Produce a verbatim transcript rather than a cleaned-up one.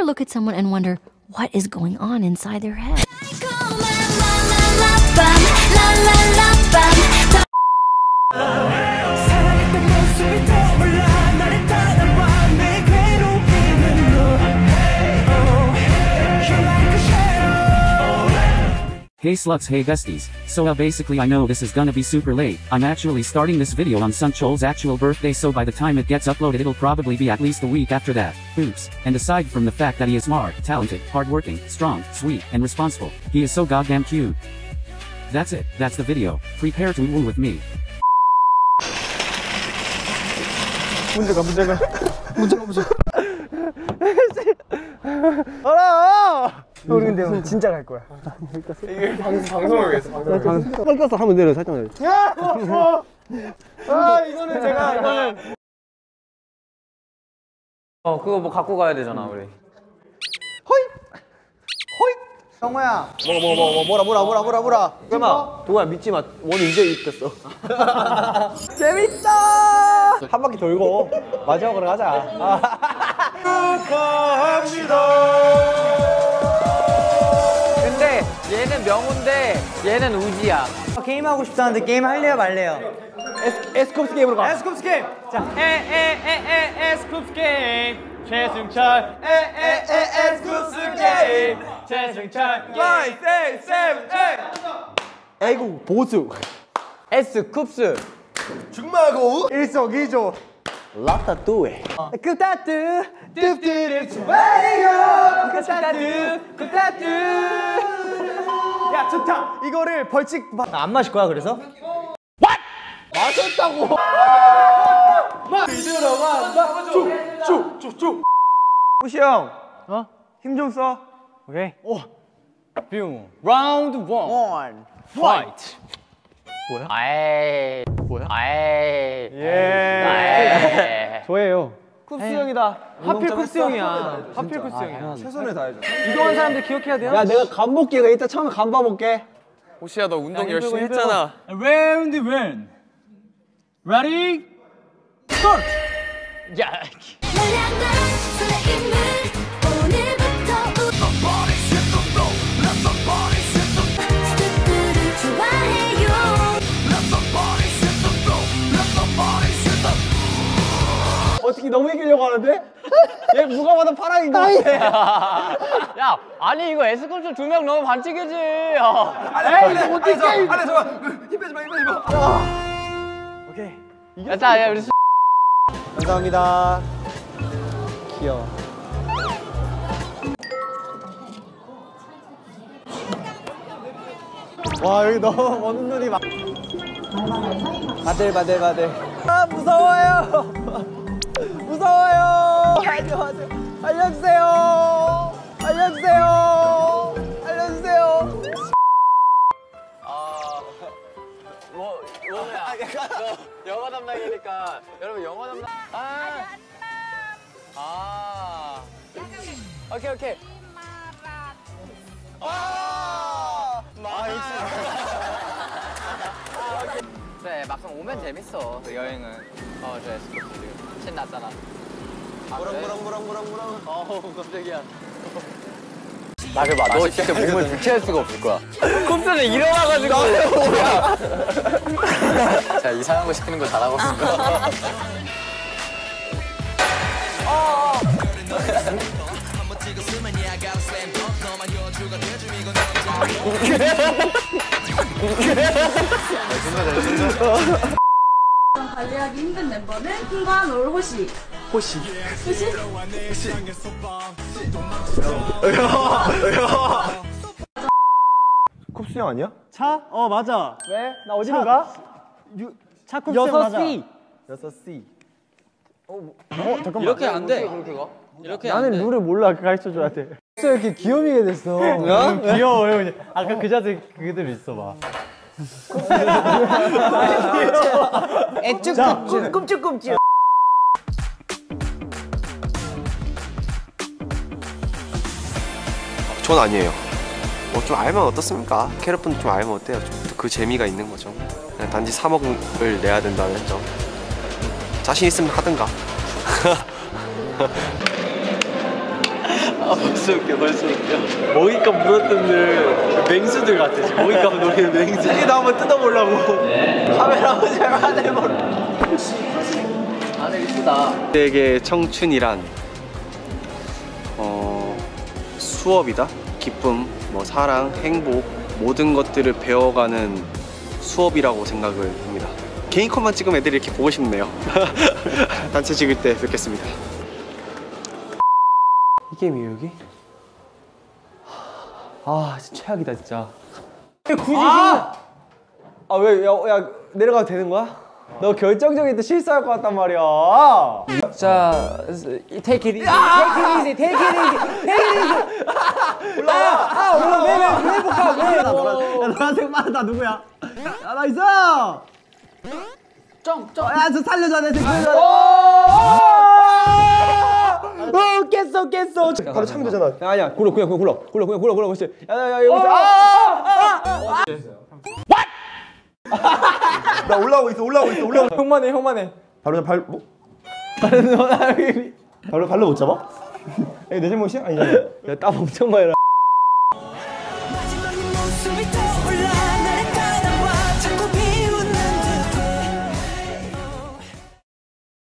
ever look at someone and wonder what is going on inside their head? Hey sluts, hey besties. So uh, basically I know this is gonna be super late. I'm actually starting this video on Sunchol's actual birthday, so by the time it gets uploaded it'll probably be at least a week after that. Oops. And aside from the fact that he is smart, talented, hardworking, strong, sweet, and responsible, he is so goddamn cute. That's it. That's the video. Prepare to woo with me. 문제가 문제가 문제가 문제가 알아! 우리 근데 오늘 진짜 갈 거야. 이게 방송을 위해서. 빨리 가서 한번 내려, 살짝 내려. 아, 이거는 제가 이거는. 어, 그거 뭐 갖고 가야 되잖아, 우리. 호이, 호이. 정모야. 뭐 뭐 뭐 뭐 뭐라 뭐라 뭐라 뭐라 뭐라. 설마 동호야 믿지 마. 원이 이제 입겠어. 재밌다. 한 바퀴 돌고 마지막으로 가자. 축하합니다. 근데 얘는 명호인데 얘는 우지야. 게임하고 싶다는데 게임 할래요 말래요? 에스, 에스쿱스 게임으로 가. 에스쿱스 게임! 자, 에에에에 에스쿱스 게임 최승철 에에에 에스쿱스 게임 최승철 파이브, 식스, 세븐, 에잇 에이구 보수 에스쿱스 중마고 일석이조 라따뚜에 끄따뚜 뚜뚜를 좋아해요 끄따뚜 끄따뚜 야 좋다. 이거를 벌칙 안 마실 거야 그래서? 마셨다고. 들어간다. 쭉쭉쭉쭉. 호시 형. 어? 힘 좀 써. 오케이. 오. 뿅 라운드 원 파이트. 뭐야? 아이 뭐야? 아이 예. 저예요. 쿱스 형이다. 하필 쿱스 형이야. 하필 쿱스 형이야. 최선을 다해줘. 이동한 사람들 기억해야 돼요. 야 내가 간 볼게. 이따 처음에 간 봐볼게. 호시야 너 운동 열심히 했잖아. Round one. Ready? Start. 야. 어떻게 너무 이기려고 하는데? 얘 누가 봐도 파랑인 거 같아. 야, 아니 이거 에스쿱스 두 명 너무 반칙이지. 에이, 어떻게 게임? 아니 잠깐, 힘 빼지 마, 힘 빼지 마. 오케이. 야, 자, 야, 우리. 감사합니다. 귀여워. 와 여기 너무 먼 눈이 막. 바들바들바들. 아 무서워요. 무서워요. 알려주세요. 알려주세요. 알려주세요. 알려주세요. 아, 뭐, 뭐야? 너 영어 담당이니까 여러분 영어 담당. 아, 아, 오케이 오케이. 아, 아 역시. 그래 막상 오면 재밌어. 그 여행은. 어, 그래 스포츠 지금 신났잖아. 무렁무렁무렁무렁무렁. 어우 깜짝이야. 나 그봐 너 진짜 몸을 주체할 수가 없을 거야. 쿱스는 일어나가지고 뭐야. 자 이상한 거 시키는 거 잘하고 있어. 관리하기 힘든 멤버는 흰과 노을 호시. 호시. 호시? 쿱스 형 아니야? 차? 어 맞아. 왜? 나 어디로 가? 유... 차 쿱스 형 맞아. 여섯 씨. 어, 뭐... 어 잠깐만. 이렇게 안 돼. 그렇게 가? 이렇게 나는 안 돼. 룰을 몰라. 가르쳐 줘야 돼. 왜 이렇게 귀요미게 됐어? 어? 귀여워요. 그냥. 아까 그 자세 그대로 있어봐. 애쭉 꿈쭉꿈쭉. 전 아니에요. 뭐 좀 알면 어떻습니까? 캐럿분 좀 알면 어때요? 좀 그 재미가 있는 거죠. 그냥 단지 삼억을 내야 된다는 점. 자신 있으면 하든가. 벌써 웃겨 벌써 웃겨. 먹잇감 물어뜯는 맹수들 같아. 먹잇감 노래 맹수. 이게 한번 뜯어보려고. 카메라 잘 안 해버려. 안에 이쁘다. 내게 청춘이란 어 수업이다. 기쁨, 뭐 사랑, 행복 모든 것들을 배워가는 수업이라고 생각을 합니다. 개인 컷만 찍으면 애들이 이렇게 보고 싶네요. 단체 찍을 때 뵙겠습니다. 이 게임이에요 여기? 아 진짜 최악이다 진짜. 굳이 아! 아 왜? 야, 야 내려가도 되는 거야? 너 결정적인 때 실수할 것 같단 말이야. 자, take it easy, take it easy, take it easy, take it easy. 올라와. 아, 올라. 왜, 왜, 왜 해볼까? 왜? 야, 노란색 빠르다. 누구야? 야, 나 있어. 점, 점. 야, 저 살려줘, 내 생 살려줘. 어, 깼어, 깼어. 바로 차면 되잖아. 아니야, 굴러, 그냥, 그냥 굴러, 굴러, 그냥 굴러, 굴러, 그렇지. 야, 야, 야, 여기 있어. 아, 아, 아. 나 올라오고 있어 올라오고 있어 올라오고. 형만 해 형만 해. 바로 발 뭐? 발로 발로 발로 못 잡아? 내 잘못이야? 아니잖아. 야 땀 엄청 많이 나.